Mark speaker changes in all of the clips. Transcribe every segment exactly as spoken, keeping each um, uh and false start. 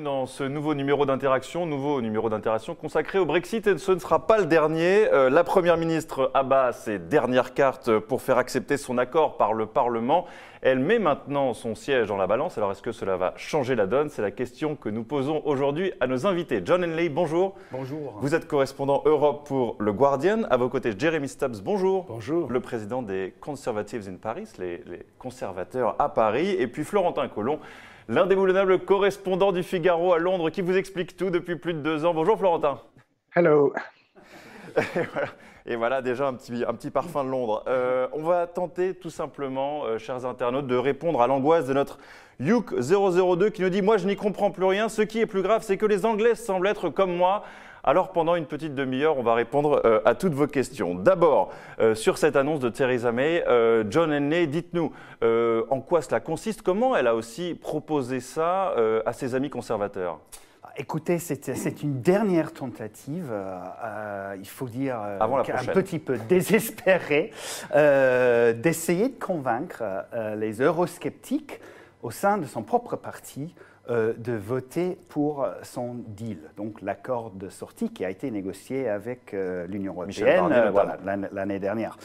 Speaker 1: dans ce nouveau numéro d'interaction, nouveau numéro d'interaction consacré au Brexit, et ce ne sera pas le dernier. Euh, la Première ministre abat ses dernières cartes pour faire accepter son accord par le Parlement. Elle met maintenant son siège dans la balance. Alors est-ce que cela va changer la donne? C'est la question que nous posons aujourd'hui à nos invités. John Henley, bonjour.
Speaker 2: Bonjour.
Speaker 1: Vous êtes correspondant Europe pour le Guardian. À vos côtés, Jeremy Stubbs, bonjour.
Speaker 2: Bonjour.
Speaker 1: Le président des Conservatives in Paris, les, les conservateurs à Paris. Et puis Florentin Collomb, l'indéboulonnable correspondant du Figaro à Londres, qui vous explique tout depuis plus de deux ans. Bonjour Florentin.
Speaker 3: Hello.
Speaker 1: Et voilà, et voilà déjà un petit, un petit parfum de Londres. Euh, on va tenter tout simplement, euh, chers internautes, de répondre à l'angoisse de notre Youk zéro zéro deux qui nous dit « Moi, je n'y comprends plus rien. Ce qui est plus grave, c'est que les Anglais semblent être comme moi. » Alors, pendant une petite demi-heure, on va répondre euh, à toutes vos questions. D'abord, euh, sur cette annonce de Theresa May, euh, John Henley, dites-nous euh, en quoi cela consiste. Comment elle a aussi proposé ça euh, à ses amis conservateurs?
Speaker 2: Écoutez, c'est une dernière tentative, euh, euh, il faut dire euh, un petit peu désespérée, euh, d'essayer de convaincre euh, les eurosceptiques au sein de son propre parti euh, de voter pour son deal, donc l'accord de sortie qui a été négocié avec euh, l'Union européenne euh, voilà, l'année dernière.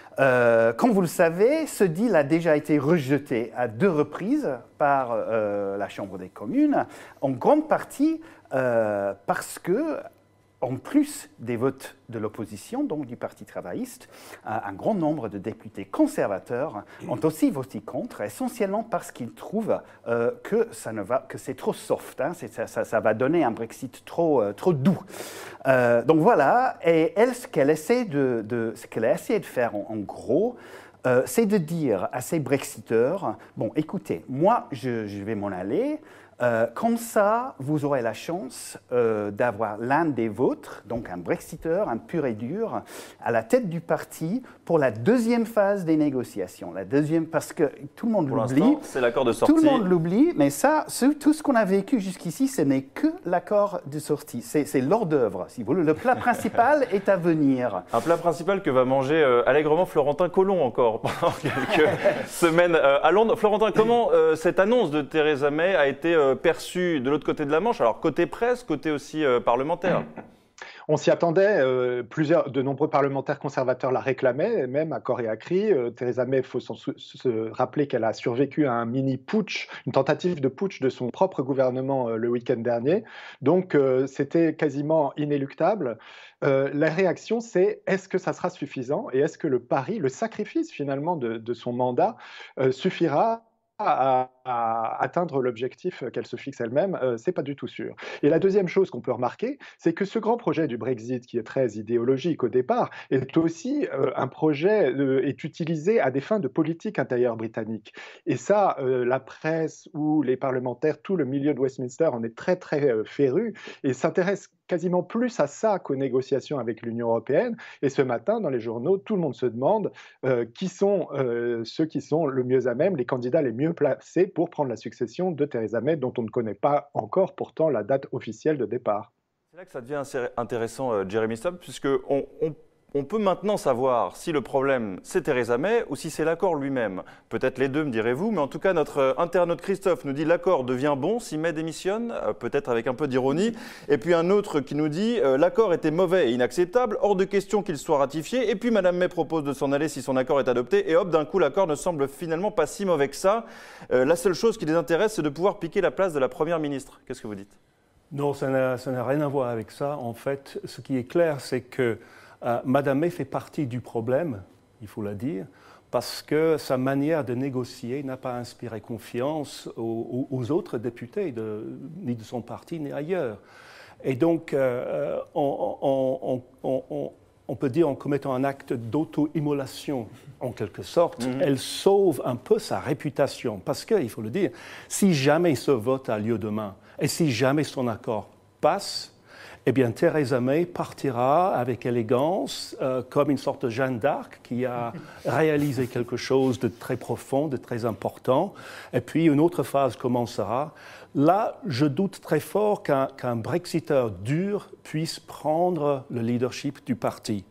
Speaker 2: Euh, comme vous le savez, ce deal a déjà été rejeté à deux reprises par euh, la Chambre des communes, en grande partie euh, parce que, en plus des votes de l'opposition, donc du Parti travailliste, un grand nombre de députés conservateurs ont aussi voté contre, essentiellement parce qu'ils trouvent euh, que, ça ne va, que c'est trop soft, hein, ça, ça, ça va donner un Brexit trop, euh, trop doux. Euh, donc voilà, et elle, ce qu'elle essaie de, de, ce qu'elle a essayé de faire en, en gros, euh, c'est de dire à ces Brexiteurs, bon écoutez, moi je, je vais m'en aller, Euh, comme ça, vous aurez la chance euh, d'avoir l'un des vôtres, donc un Brexiteur, un pur et dur, à la tête du parti pour la deuxième phase des négociations. La deuxième, parce que tout le monde l'oublie.
Speaker 1: C'est l'accord de sortie.
Speaker 2: Tout le monde l'oublie, mais ça, tout ce qu'on a vécu jusqu'ici, ce n'est que l'accord de sortie. C'est l'hors d'œuvre, si vous voulez. Le plat principal est à venir.
Speaker 1: Un plat principal que va manger euh, allègrement Florentin Collomb encore pendant quelques semaines euh, à Londres. Florentin, comment euh, cette annonce de Theresa May a été euh, perçu de l'autre côté de la Manche, alors côté presse, côté aussi euh, parlementaire?
Speaker 3: On s'y attendait, euh, plusieurs, de nombreux parlementaires conservateurs la réclamaient, même à corps et à cri. Euh, Theresa May, il faut se rappeler qu'elle a survécu à un mini-putsch, une tentative de putsch de son propre gouvernement euh, le week-end dernier. Donc euh, c'était quasiment inéluctable. Euh, la réaction, c'est est-ce que ça sera suffisant et est-ce que le pari, le sacrifice finalement de, de son mandat euh, suffira À, à atteindre l'objectif qu'elle se fixe elle-même, euh, c'est pas du tout sûr. Et la deuxième chose qu'on peut remarquer, c'est que ce grand projet du Brexit, qui est très idéologique au départ, est aussi euh, un projet, euh, est utilisé à des fins de politique intérieure britannique. Et ça, euh, la presse ou les parlementaires, tout le milieu de Westminster en est très très euh, féru et s'intéresse quasiment plus à ça qu'aux négociations avec l'Union européenne. Et ce matin, dans les journaux, tout le monde se demande euh, qui sont euh, ceux qui sont le mieux à même, les candidats les mieux placés pour prendre la succession de Theresa May, dont on ne connaît pas encore pourtant la date officielle de départ.
Speaker 1: C'est là que ça devient intéressant, euh, Jeremy Stubbs, puisqu'on on, on peut maintenant savoir si le problème c'est Theresa May ou si c'est l'accord lui-même. Peut-être les deux, me direz-vous, mais en tout cas, notre internaute Christophe nous dit l'accord devient bon si May démissionne, euh, peut-être avec un peu d'ironie. Et puis un autre qui nous dit euh, l'accord était mauvais et inacceptable, hors de question qu'il soit ratifié. Et puis Madame May propose de s'en aller si son accord est adopté. Et hop, d'un coup, l'accord ne semble finalement pas si mauvais que ça. Euh, la seule chose qui les intéresse, c'est de pouvoir piquer la place de la Première ministre. Qu'est-ce que vous dites?
Speaker 4: Non, ça n'a rien à voir avec ça. En fait, ce qui est clair, c'est que Euh, Madame May fait partie du problème, il faut le dire, parce que sa manière de négocier n'a pas inspiré confiance aux, aux autres députés, de, ni de son parti, ni ailleurs. Et donc, euh, on, on, on, on, on peut dire en commettant un acte d'auto-immolation, en quelque sorte, mm-hmm. elle sauve un peu sa réputation. Parce qu'il faut le dire, si jamais ce vote a lieu demain, et si jamais son accord passe, eh bien, Theresa May partira avec élégance, euh, comme une sorte de Jeanne d'Arc qui a réalisé quelque chose de très profond, de très important. Et puis, une autre phase commencera. Là, je doute très fort qu'un qu'un Brexiteur dur puisse prendre le leadership du parti.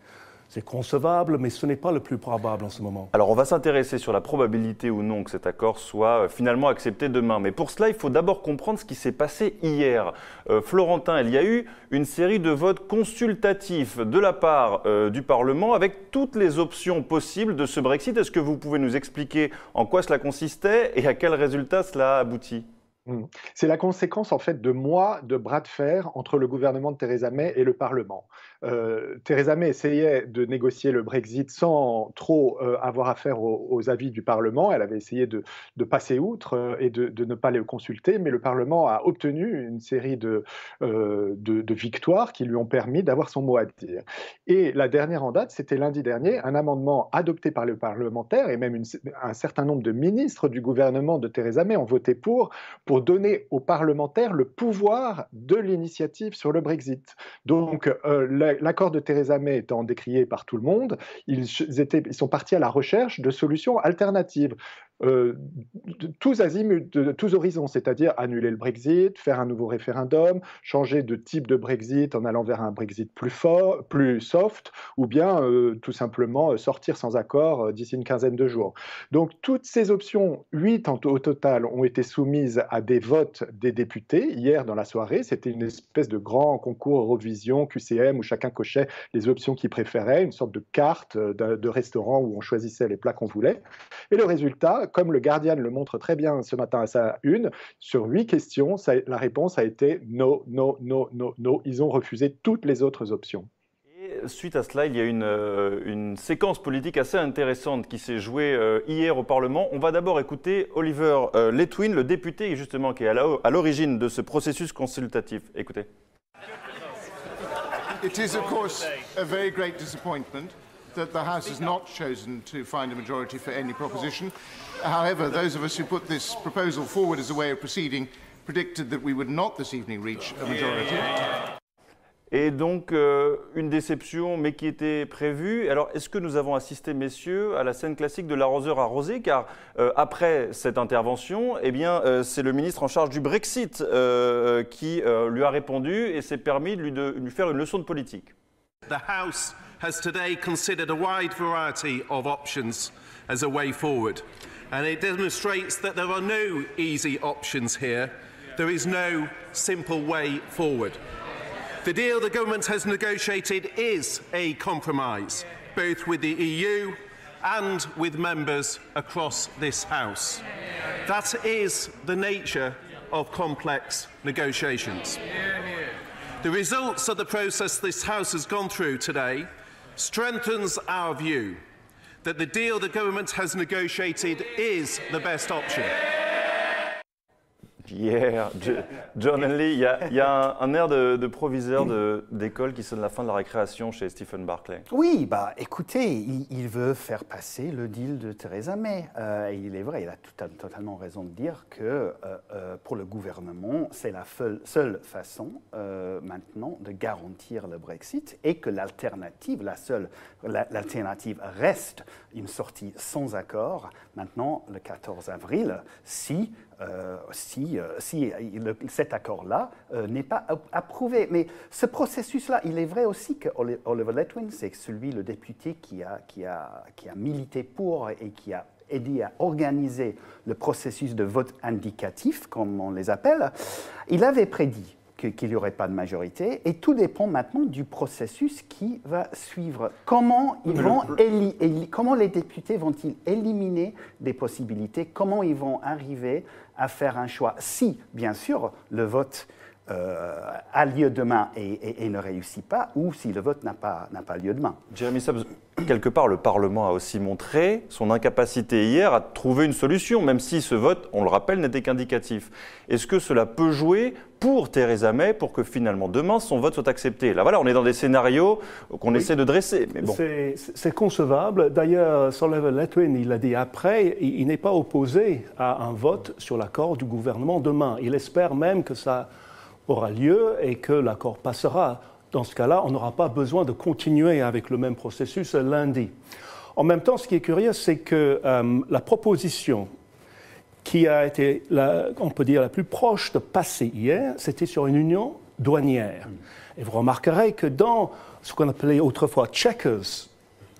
Speaker 4: C'est concevable, mais ce n'est pas le plus probable en ce moment.
Speaker 1: Alors, on va s'intéresser sur la probabilité ou non que cet accord soit finalement accepté demain. Mais pour cela, il faut d'abord comprendre ce qui s'est passé hier. Euh, Florentin, il y a eu une série de votes consultatifs de la part euh, du Parlement avec toutes les options possibles de ce Brexit. Est-ce que vous pouvez nous expliquer en quoi cela consistait et à quel résultat cela a abouti ?
Speaker 3: C'est la conséquence en fait de mois de bras de fer entre le gouvernement de Theresa May et le Parlement. Euh, Theresa May essayait de négocier le Brexit sans trop euh, avoir affaire aux, aux avis du Parlement. Elle avait essayé de, de passer outre euh, et de, de ne pas les consulter, mais le Parlement a obtenu une série de, euh, de, de victoires qui lui ont permis d'avoir son mot à dire. Et la dernière en date, c'était lundi dernier, un amendement adopté par les parlementaires et même une, un certain nombre de ministres du gouvernement de Theresa May ont voté pour, pour donner aux parlementaires le pouvoir de l'initiative sur le Brexit. Donc, euh, l'accord de Theresa May étant décrié par tout le monde, ils, étaient, ils sont partis à la recherche de solutions alternatives. Euh, de, tous azimuts, de, de tous horizons, c'est-à-dire annuler le Brexit, faire un nouveau référendum, changer de type de Brexit en allant vers un Brexit plus fort, plus soft, ou bien euh, tout simplement sortir sans accord euh, d'ici une quinzaine de jours. Donc toutes ces options, huit en, au total, ont été soumises à des votes des députés hier dans la soirée. C'était une espèce de grand concours Eurovision, Q C M, où chacun cochait les options qu'il préférait, une sorte de carte de, de restaurant où on choisissait les plats qu'on voulait. Et le résultat, comme le Guardian le montre très bien ce matin à sa une, sur huit questions, ça, la réponse a été no, no, no, no, no. Ils ont refusé toutes les autres options.
Speaker 1: Et suite à cela, il y a une, euh, une séquence politique assez intéressante qui s'est jouée euh, hier au Parlement. On va d'abord écouter Oliver euh, Letwin, le député justement qui est à l'origine de ce processus consultatif. Écoutez.
Speaker 5: It is of course a very great disappointment that the House has not chosen to find a majority for any proposition. However, those of us who put this proposal forward as a way of proceeding predicted that we would not this evening reach a majority.
Speaker 1: Et donc, euh, une déception, mais qui était prévue. Alors, est-ce que nous avons assisté, messieurs, à la scène classique de l'arroseur arrosé? Car euh, après cette intervention, eh bien, euh, c'est le ministre en charge du Brexit euh, qui euh, lui a répondu et s'est permis de lui, de lui faire une leçon de politique.
Speaker 6: The House has today considered a wide variety of options as a way forward, and it demonstrates that there are no easy options here. There is no simple way forward. The deal the government has negotiated is a compromise, both with the E U and with members across this House. That is the nature of complex negotiations. The results of the process this House has gone through today strengthens our view that the deal the government has negotiated is the best option.
Speaker 1: Hier, John Henley, il y a, il y a un, un air de, de proviseur d'école qui sonne la fin de la récréation chez Stephen Barclay.
Speaker 2: Oui, bah, écoutez, il, il veut faire passer le deal de Theresa May. Euh, il est vrai, il a tout, totalement raison de dire que euh, euh, pour le gouvernement, c'est la seule, seule façon euh, maintenant de garantir le Brexit et que l'alternative, la seule, l'alternative reste une sortie sans accord maintenant le quatorze avril si Euh, si, euh, si le, cet accord-là euh, n'est pas approuvé. Mais ce processus-là, il est vrai aussi que Oliver Letwin, c'est celui, le député qui a, qui, a, qui a milité pour et qui a aidé à organiser le processus de vote indicatif, comme on les appelle. Il avait prédit qu'il n'y aurait pas de majorité, et tout dépend maintenant du processus qui va suivre. Comment, ils vont éli, éli, comment les députés vont-ils éliminer des possibilités? Comment ils vont arriver à faire un choix? Si, bien sûr, le vote euh, a lieu demain et, et, et ne réussit pas, ou si le vote n'a pas, n'a pas lieu demain.
Speaker 1: Jeremy Stubbs, quelque part, le Parlement a aussi montré son incapacité hier à trouver une solution, même si ce vote, on le rappelle, n'était qu'indicatif. Est-ce que cela peut jouer pour Theresa May pour que finalement demain son vote soit accepté? Là voilà, on est dans des scénarios qu'on oui. essaie de dresser. Mais bon.
Speaker 4: C'est concevable. D'ailleurs, Oliver Letwin, il l'a dit après, il, il n'est pas opposé à un vote sur l'accord du gouvernement demain. Il espère même que ça aura lieu et que l'accord passera. Dans ce cas-là, on n'aura pas besoin de continuer avec le même processus lundi. En même temps, ce qui est curieux, c'est que euh, la proposition qui a été, la, on peut dire, la plus proche de passer hier, c'était sur une union douanière. Et vous remarquerez que dans ce qu'on appelait autrefois Chequers,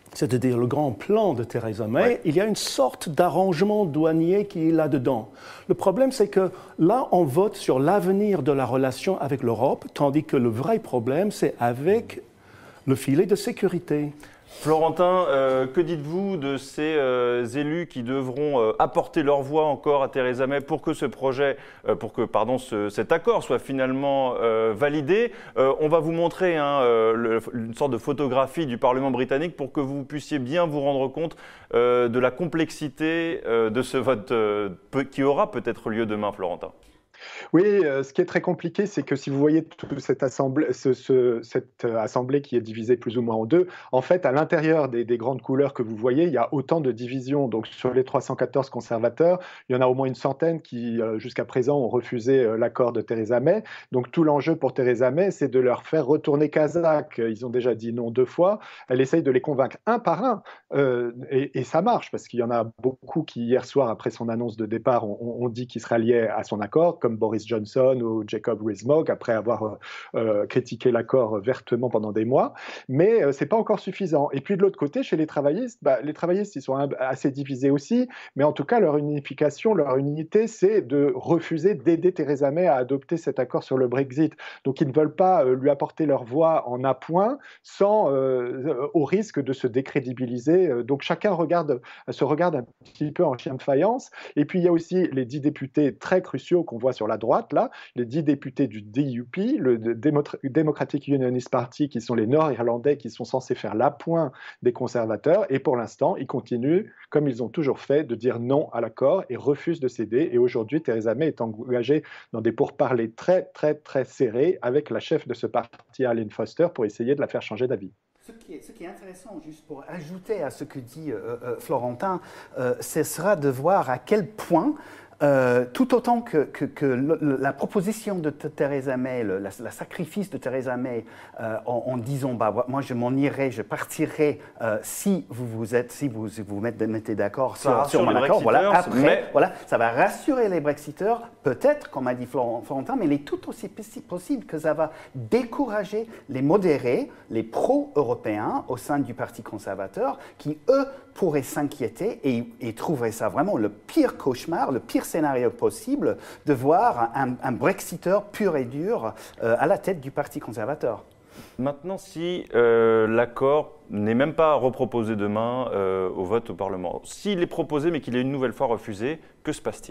Speaker 4: c'est-à-dire le grand plan de Theresa May, ouais. il y a une sorte d'arrangement douanier qui est là-dedans. Le problème, c'est que là, on vote sur l'avenir de la relation avec l'Europe, tandis que le vrai problème, c'est avec le filet de sécurité.
Speaker 1: Florentin, euh, que dites-vous de ces euh, élus qui devront euh, apporter leur voix encore à Theresa May pour que ce projet, euh, pour que pardon, ce, cet accord soit finalement euh, validé? euh, On va vous montrer hein, euh, le, une sorte de photographie du Parlement britannique pour que vous puissiez bien vous rendre compte euh, de la complexité euh, de ce vote euh, qui aura peut-être lieu demain, Florentin.
Speaker 3: Oui, euh, ce qui est très compliqué, c'est que si vous voyez toute cette assemblée, ce, ce, cette assemblée qui est divisée plus ou moins en deux, en fait, à l'intérieur des, des grandes couleurs que vous voyez, il y a autant de divisions. Donc, sur les trois cent quatorze conservateurs, il y en a au moins une centaine qui, euh, jusqu'à présent, ont refusé euh, l'accord de Theresa May. Donc, tout l'enjeu pour Theresa May, c'est de leur faire retourner Kazakh. Ils ont déjà dit non deux fois. Elle essaye de les convaincre un par un. Euh, et, et ça marche, parce qu'il y en a beaucoup qui, hier soir, après son annonce de départ, ont, ont dit qu'ils se ralliaient à son accord, comme Boris Johnson ou Jacob Rees-Mogg, après avoir euh, critiqué l'accord vertement pendant des mois. Mais euh, ce n'est pas encore suffisant. Et puis de l'autre côté, chez les travaillistes, bah, les travaillistes, ils sont un, assez divisés aussi, mais en tout cas, leur unification, leur unité, c'est de refuser d'aider Theresa May à adopter cet accord sur le Brexit. Donc ils ne veulent pas euh, lui apporter leur voix en appoint sans, euh, au risque de se décrédibiliser. Donc chacun regarde, se regarde un petit peu en chien de faïence. Et puis il y a aussi les dix députés très cruciaux qu'on voit sur la droite, là, les dix députés du D U P, le Democratic Unionist Party, qui sont les Nord-Irlandais, qui sont censés faire l'appoint des conservateurs, et pour l'instant, ils continuent, comme ils ont toujours fait, de dire non à l'accord et refusent de céder. Et aujourd'hui, Theresa May est engagée dans des pourparlers très, très, très serrés avec la chef de ce parti, Arlene Foster, pour essayer de la faire changer d'avis.
Speaker 2: Ce qui, est, ce qui est intéressant, juste pour ajouter à ce que dit euh, euh, Florentin, euh, ce sera de voir à quel point Euh, tout autant que, que, que le, la proposition de Theresa May, le la, la sacrifice de Theresa May, euh, en, en disant bah, moi je m'en irai, je partirai euh, si vous vous êtes, si vous vous mettez, mettez d'accord sur, sur mon accord. Voilà, après, mais... voilà, ça va rassurer les Brexiteurs, peut-être, comme a dit Florentin, mais il est tout aussi possible que ça va décourager les modérés, les pro-européens au sein du Parti conservateur, qui eux pourraient s'inquiéter et, et trouveraient ça vraiment le pire cauchemar, le pire scénario possible de voir un, un Brexiteur pur et dur euh, à la tête du Parti conservateur.
Speaker 1: Maintenant, si euh, l'accord n'est même pas reproposé demain euh, au vote au Parlement, s'il est proposé mais qu'il est une nouvelle fois refusé, que se passe-t-il ?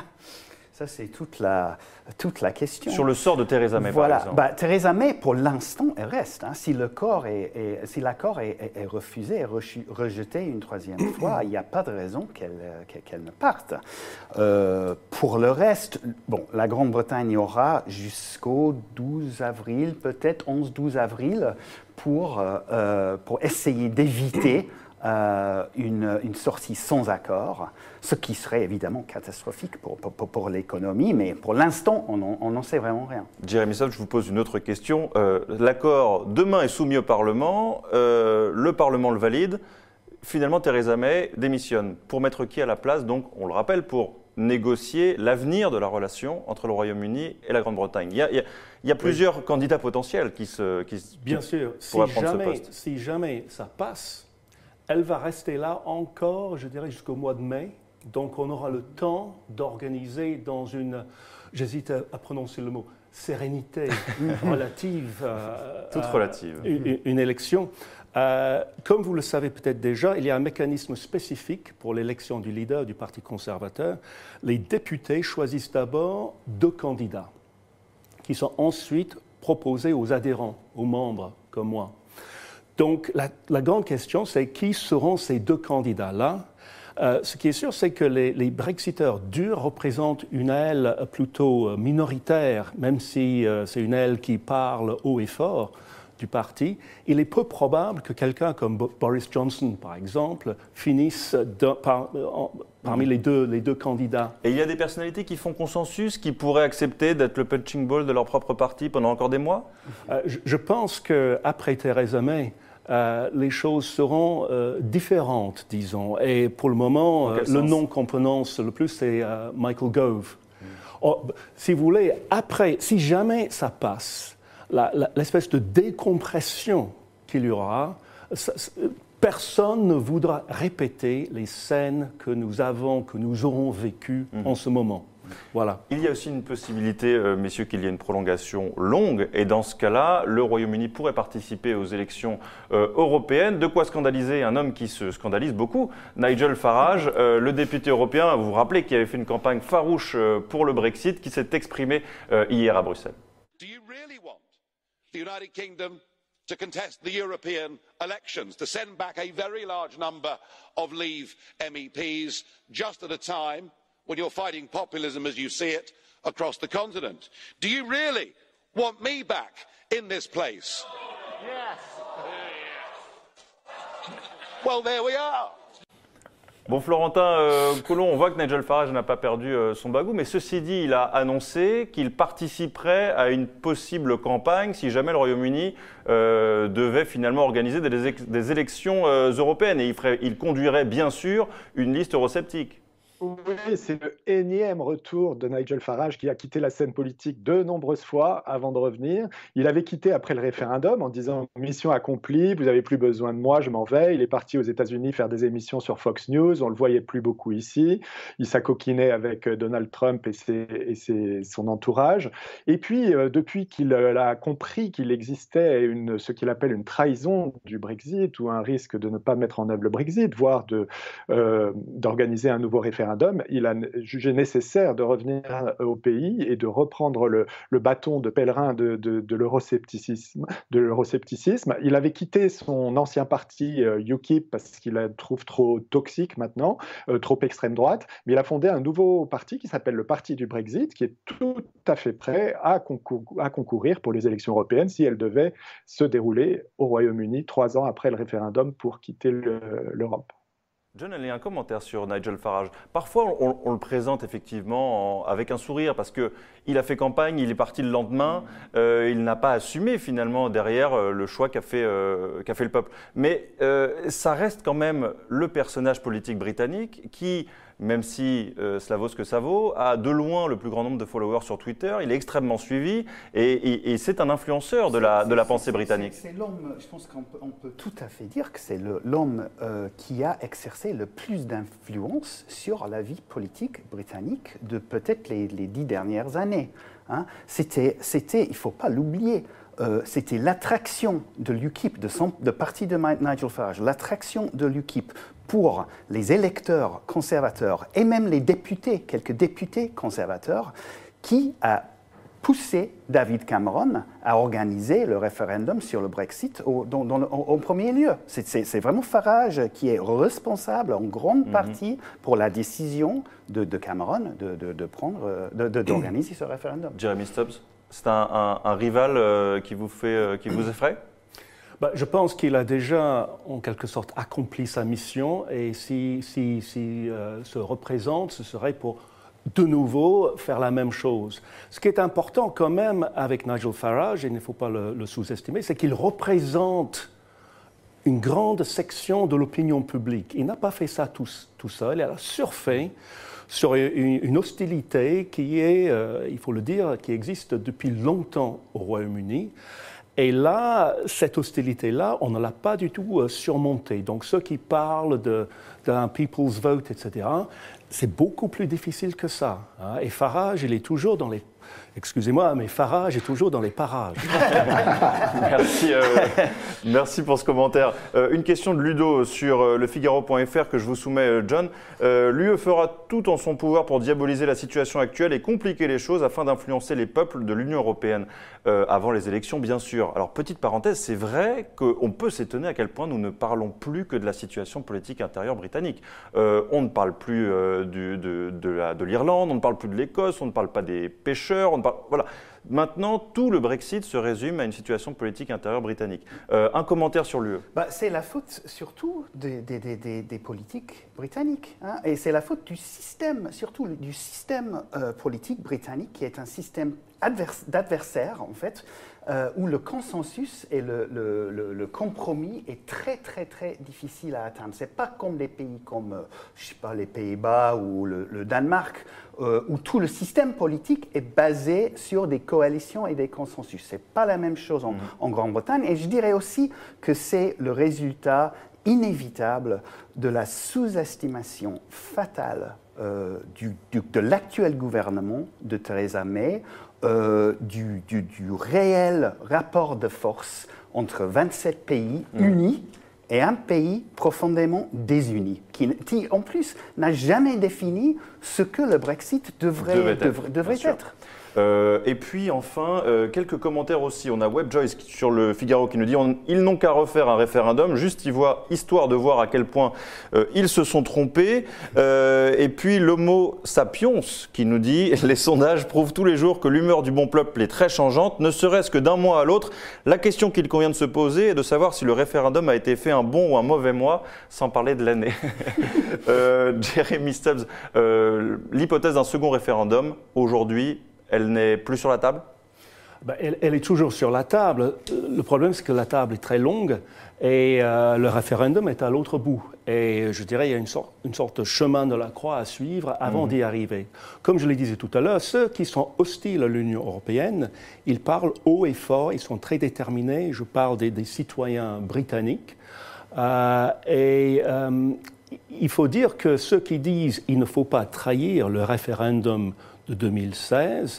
Speaker 2: Ça, c'est toute la, toute la question.
Speaker 1: Sur le sort de Theresa May,
Speaker 2: voilà.
Speaker 1: par exemple.
Speaker 2: Bah, Theresa May, pour l'instant, elle reste. Hein. Si l'accord est, est, si l'accord est, est, est refusé, est rejeté une troisième fois, il n'y a pas de raison qu'elle, qu'elle ne parte. Euh, pour le reste, bon, la Grande-Bretagne aura jusqu'au douze avril, peut-être onze douze avril, pour, euh, pour essayer d'éviter Euh, une, une sortie sans accord, ce qui serait évidemment catastrophique pour, pour, pour l'économie, mais pour l'instant, on n'en sait vraiment rien.
Speaker 1: Jeremy Soft, je vous pose une autre question. Euh, l'accord demain est soumis au Parlement, euh, le Parlement le valide, finalement Theresa May démissionne. Pour mettre qui à la place, donc, on le rappelle, pour négocier l'avenir de la relation entre le Royaume-Uni et la Grande-Bretagne. Il y a, il y a, il y a plusieurs oui. candidats potentiels qui, se, qui,
Speaker 4: Bien
Speaker 1: qui
Speaker 4: sûr.
Speaker 1: pourraient
Speaker 4: Si
Speaker 1: prendre
Speaker 4: jamais,
Speaker 1: ce poste.
Speaker 4: Si jamais ça passe, elle va rester là encore, je dirais, jusqu'au mois de mai. Donc, on aura le temps d'organiser dans une, j'hésite à, à prononcer le mot, sérénité relative. Euh,
Speaker 1: Toute relative.
Speaker 4: Une, une élection. Euh, comme vous le savez peut-être déjà, il y a un mécanisme spécifique pour l'élection du leader du Parti conservateur. Les députés choisissent d'abord deux candidats qui sont ensuite proposés aux adhérents, aux membres comme moi. Donc, la, la grande question, c'est qui seront ces deux candidats-là ? Euh, ce qui est sûr, c'est que les, les Brexiteurs durs représentent une aile plutôt minoritaire, même si euh, c'est une aile qui parle haut et fort du parti. Il est peu probable que quelqu'un comme Bo- Boris Johnson, par exemple, finisse de, par, en, parmi les deux, les deux candidats.
Speaker 1: Et il y a des personnalités qui font consensus, qui pourraient accepter d'être le punching ball de leur propre parti pendant encore des mois ?
Speaker 4: euh, je, je pense qu'après Theresa May, Euh, les choses seront euh, différentes, disons. Et pour le moment, euh, le nom qu'on prononce le plus, c'est euh, Michael Gove. Mm. Oh, si vous voulez, après, si jamais ça passe, la, la, l'espèce de décompression qu'il y aura, ça, personne ne voudra répéter les scènes que nous avons, que nous aurons vécues mmh. en ce moment. Voilà.
Speaker 1: Il y a aussi une possibilité, euh, messieurs, qu'il y ait une prolongation longue, et dans ce cas-là, le Royaume-Uni pourrait participer aux élections euh, européennes. De quoi scandaliser un homme qui se scandalise beaucoup, Nigel Farage, euh, le député européen, vous vous rappelez, qui avait fait une campagne farouche euh, pour le Brexit, qui s'est exprimé euh, hier à Bruxelles.
Speaker 7: Do you really want the United Kingdom to contest the European elections, to send back a very large number of Leave M E Ps just at a time when you're fighting populism as you see it across the continent? Do you really want me back in this place? Yes. Well, there we are.
Speaker 1: Bon, Florentin euh, Collomb, on voit que Nigel Farage n'a pas perdu euh, son bagou, mais ceci dit, il a annoncé qu'il participerait à une possible campagne si jamais le Royaume-Uni euh, devait finalement organiser des, des élections euh, européennes. Et il, ferait, il conduirait bien sûr une liste eurosceptique.
Speaker 3: Oui, c'est le énième retour de Nigel Farage qui a quitté la scène politique de nombreuses fois avant de revenir. Il avait quitté après le référendum en disant « mission accomplie, vous n'avez plus besoin de moi, je m'en vais ». Il est parti aux États-Unis faire des émissions sur Fox News, on ne le voyait plus beaucoup ici. Il s'acoquinait avec Donald Trump et, ses, et ses, son entourage. Et puis, euh, depuis qu'il a compris qu'il existait une, ce qu'il appelle une trahison du Brexit ou un risque de ne pas mettre en œuvre le Brexit, voire de, euh, d'organiser un nouveau référendum, il a jugé nécessaire de revenir au pays et de reprendre le, le bâton de pèlerin de, de, de l'euroscepticisme. De l'euroscepticisme. Il avait quitté son ancien parti euh, U KIP parce qu'il la trouve trop toxique maintenant, euh, trop extrême droite, mais il a fondé un nouveau parti qui s'appelle le Parti du Brexit, qui est tout à fait prêt à, concour à concourir pour les élections européennes si elles devaient se dérouler au Royaume-Uni trois ans après le référendum pour quitter l'Europe.
Speaker 1: John, il y a un commentaire sur Nigel Farage. Parfois, on, on le présente effectivement en, avec un sourire parce qu'il a fait campagne, il est parti le lendemain, euh, il n'a pas assumé finalement derrière euh, le choix qu'a fait, euh, qu'a fait le peuple. Mais euh, ça reste quand même le personnage politique britannique qui, même si euh, cela vaut ce que ça vaut, a de loin le plus grand nombre de followers sur Twitter, il est extrêmement suivi et, et, et c'est un influenceur de la, de la pensée britannique.
Speaker 2: C'est l'homme, je pense qu'on peut, on peut tout à fait dire que c'est l'homme euh, qui a exercé le plus d'influence sur la vie politique britannique de peut-être les, les dix dernières années. Hein. C'était, c'était, il ne faut pas l'oublier, euh, c'était l'attraction de l'U KIP, de, son, de parti de Nigel Farage, l'attraction de l'U KIP pour les électeurs conservateurs et même les députés, quelques députés conservateurs, qui a poussé David Cameron à organiser le référendum sur le Brexit au, dans, dans le, au, au premier lieu. C'est vraiment Farage qui est responsable en grande partie pour la décision de, de Cameron de, de, de prendre, d'organiser de, ce référendum.
Speaker 1: Jeremy Stubbs, c'est un, un, un rival euh, qui vous fait, euh, qui vous effraie?
Speaker 4: Ben, je pense qu'il a déjà, en quelque sorte, accompli sa mission et s'il si, si, euh, se représente, ce serait pour de nouveau faire la même chose. Ce qui est important quand même avec Nigel Farage, et il ne faut pas le, le sous-estimer, c'est qu'il représente une grande section de l'opinion publique. Il n'a pas fait ça tout, tout seul, il a surfé sur une, une hostilité qui est, euh, il faut le dire, qui existe depuis longtemps au Royaume-Uni. Et là, cette hostilité-là, on ne l'a pas du tout euh, surmontée. Donc ceux qui parlent d'un people's vote, et cetera, c'est beaucoup plus difficile que ça. Hein. Et Farage, il est toujours dans les... Excusez-moi, mais Farage est toujours dans les parages.
Speaker 1: Merci, euh, merci pour ce commentaire. Euh, une question de Ludo sur euh, le Figaro point F R que je vous soumets, euh, John. Euh, L'U E fera tout en son pouvoir pour diaboliser la situation actuelle et compliquer les choses afin d'influencer les peuples de l'Union européenne euh, avant les élections, bien sûr. Alors, petite parenthèse, c'est vrai qu'on peut s'étonner à quel point nous ne parlons plus que de la situation politique intérieure britannique. Euh, on ne parle plus euh, du, de, de l'Irlande, on ne parle plus de l'Écosse, on ne parle pas des pêcheurs, on ne parle, voilà. Maintenant, tout le Brexit se résume à une situation politique intérieure britannique. Euh, un commentaire sur l'U E.
Speaker 2: Bah, c'est la faute surtout des, des, des, des politiques britanniques. Hein, et c'est la faute du système, surtout du système euh, politique britannique, qui est un système d'adversaires, en fait, euh, où le consensus et le, le, le, le compromis est très, très, très difficile à atteindre. Ce n'est pas comme des pays comme, euh, je sais pas, les Pays-Bas ou le, le Danemark, euh, où tout le système politique est basé sur des coalitions et des consensus. Ce n'est pas la même chose en, mmh. en Grande-Bretagne. Et je dirais aussi que c'est le résultat inévitable de la sous-estimation fatale euh, du, du, de l'actuel gouvernement de Theresa May, euh, du, du, du réel rapport de force entre vingt-sept pays mmh. unis et un pays profondément désuni, qui, qui en plus n'a jamais défini ce que le Brexit devrait, devait être. Devrait, devrait être.
Speaker 1: Euh, et puis enfin, euh, quelques commentaires aussi. On a WebJoyce sur le Figaro qui nous dit on, « Ils n'ont qu'à refaire un référendum, juste y voient, histoire de voir à quel point euh, ils se sont trompés. Euh, » Et puis l'Homo sapiens qui nous dit « Les sondages prouvent tous les jours que l'humeur du bon peuple est très changeante, ne serait-ce que d'un mois à l'autre. La question qu'il convient de se poser est de savoir si le référendum a été fait un bon ou un mauvais mois, sans parler de l'année. » euh, Jeremy Stubbs, euh, l'hypothèse d'un second référendum, aujourd'hui, elle n'est plus sur la table?
Speaker 4: Ben, elle, elle est toujours sur la table. Le problème, c'est que la table est très longue et euh, le référendum est à l'autre bout. Et je dirais qu'il y a une sorte, une sorte de chemin de la croix à suivre avant mmh. d'y arriver. Comme je le disais tout à l'heure, ceux qui sont hostiles à l'Union européenne, ils parlent haut et fort, ils sont très déterminés. Je parle des, des citoyens britanniques. Euh, et euh, il faut dire que ceux qui disent qu'il ne faut pas trahir le référendum de deux mille seize,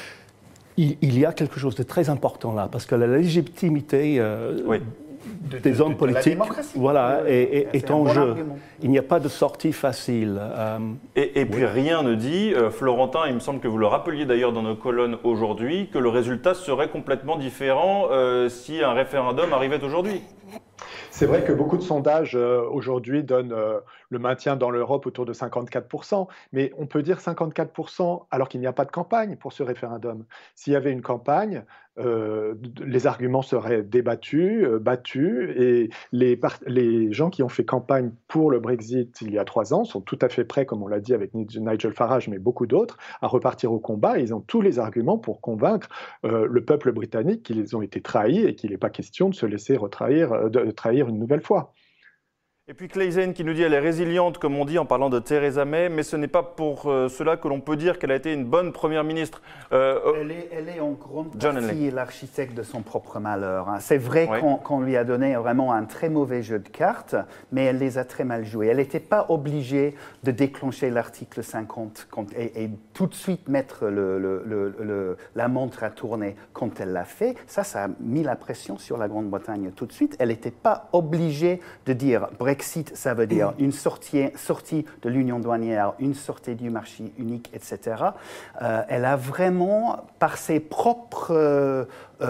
Speaker 4: il, il y a quelque chose de très important là, parce que la légitimité euh, oui. de, des de, hommes de, politiques de voilà, oui, oui. est, est, est en bon jeu. Argument. Il n'y a pas de sortie facile. Euh,
Speaker 1: et, et puis oui. rien ne dit, euh, Florentin, il me semble que vous le rappeliez d'ailleurs dans nos colonnes aujourd'hui, que le résultat serait complètement différent euh, si un référendum arrivait aujourd'hui.
Speaker 3: C'est vrai que beaucoup de sondages euh, aujourd'hui donnent euh, le maintien dans l'Europe autour de cinquante-quatre pour cent, mais on peut dire cinquante-quatre pour cent alors qu'il n'y a pas de campagne pour ce référendum. S'il y avait une campagne, euh, les arguments seraient débattus, euh, battus, et les, les gens qui ont fait campagne pour le Brexit il y a trois ans sont tout à fait prêts, comme on l'a dit avec Nigel Farage, mais beaucoup d'autres, à repartir au combat. Ils ont tous les arguments pour convaincre euh, le peuple britannique qu'ils ont été trahis et qu'il n'est pas question de se laisser retrahir, de, de trahir une nouvelle fois.
Speaker 1: Et puis Clayzen qui nous dit qu'elle est résiliente, comme on dit en parlant de Theresa May, mais ce n'est pas pour euh, cela que l'on peut dire qu'elle a été une bonne première ministre.
Speaker 2: Euh, elle, est, elle est en grande partie l'architecte de son propre malheur. Hein. C'est vrai oui. qu'on qu'on lui a donné vraiment un très mauvais jeu de cartes, mais elle les a très mal joués. Elle n'était pas obligée de déclencher l'article cinquante et, et tout de suite mettre le, le, le, le, la montre à tourner quand elle l'a fait. Ça, ça a mis la pression sur la Grande-Bretagne tout de suite. Elle n'était pas obligée de dire Brexit, ça veut dire une sortie, sortie de l'union douanière, une sortie du marché unique, et cetera. Euh, elle a vraiment, par ses propres euh,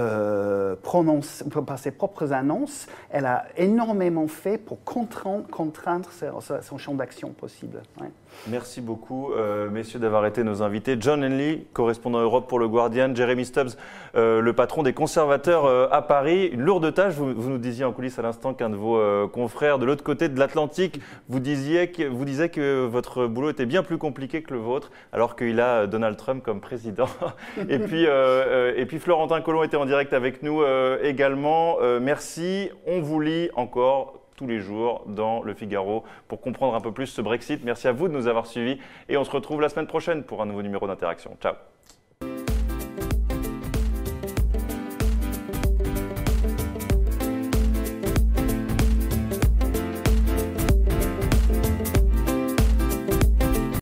Speaker 2: euh, prononce, par ses propres annonces, elle a énormément fait pour contraindre, contraindre son, son champ d'action possible. Ouais.
Speaker 1: Merci beaucoup, euh, messieurs, d'avoir été nos invités. John Henley, correspondant Europe pour le Guardian, Jeremy Stubbs, euh, le patron des conservateurs euh, à Paris. Une lourde tâche, vous, vous nous disiez en coulisses à l'instant qu'un de vos euh, confrères de l'autre côté de l'Atlantique vous, que, vous disait que votre boulot était bien plus compliqué que le vôtre, alors qu'il a Donald Trump comme président. et, puis, euh, et puis Florentin Collomb était en direct avec nous euh, également. Euh, merci, on vous lit encore tous les jours dans Le Figaro pour comprendre un peu plus ce Brexit. Merci à vous de nous avoir suivis et on se retrouve la semaine prochaine pour un nouveau numéro d'Interaction. Ciao.